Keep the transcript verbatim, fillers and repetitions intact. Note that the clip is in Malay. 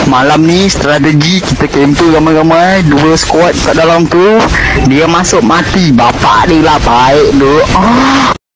Malam ni strategi kita camper ramai-ramai, dua squad kat dalam tu. Dia masuk mati, bapak dia lah baik tu. Ah.